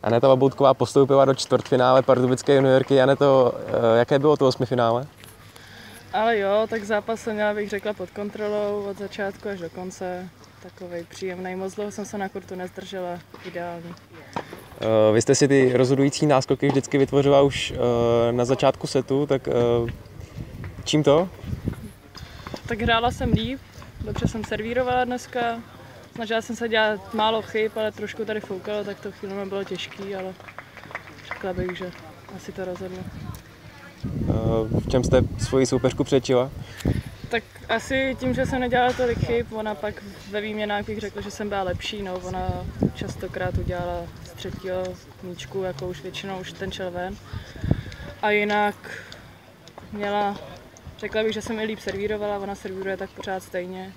Aneta Laboutková postoupila do čtvrtfinále pardubické juniorky. Aneto, jaké bylo to osmifinále? Ale jo, tak zápas jsem měla, bych řekla, pod kontrolou od začátku až do konce. Takovej příjemný, moc dlouho jsem se na kurtu nezdržela, ideální. Vy jste si ty rozhodující náskoky vždycky vytvořila už na začátku setu, tak čím to? Tak hrála jsem líp, dobře jsem servírovala dneska. Snažila jsem se dělat málo chyb, ale trošku tady foukalo, tak to chvíli bylo těžký, ale řekla bych, že asi to rozhodlo. V čem jste svoji soupeřku předčila? Tak asi tím, že jsem nedělala tolik chyb, ona pak ve výměnách bych řekla, že jsem byla lepší, no ona častokrát udělala z třetího míčku, jako už většinou už ten šel ven. A jinak měla, řekla bych, že jsem i líp servírovala, ona servíruje tak pořád stejně.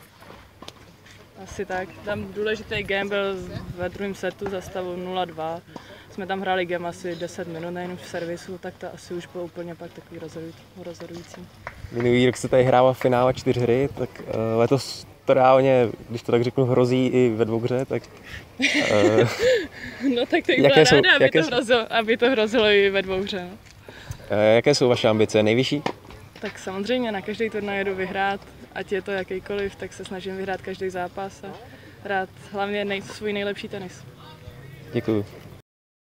Asi tak. Tam důležitý game byl ve druhém setu za stavu 0-2. Jsme tam hráli game asi 10 minut, nejen v servisu, tak to asi už bylo úplně pak takový rozhodující. Minulý rok se tady hrála v finále 4 hry, tak letos to reálně, když to tak řeknu, hrozí i ve dvouhře, tak... No tak to bych byla ráda, aby to hrozilo i ve dvouhře. No. Jaké jsou vaše ambice? Nejvyšší? Tak samozřejmě na každý turnaj jedu vyhrát, ať je to jakýkoliv, tak se snažím vyhrát každý zápas a hrát hlavně svůj nejlepší tenis. Děkuju.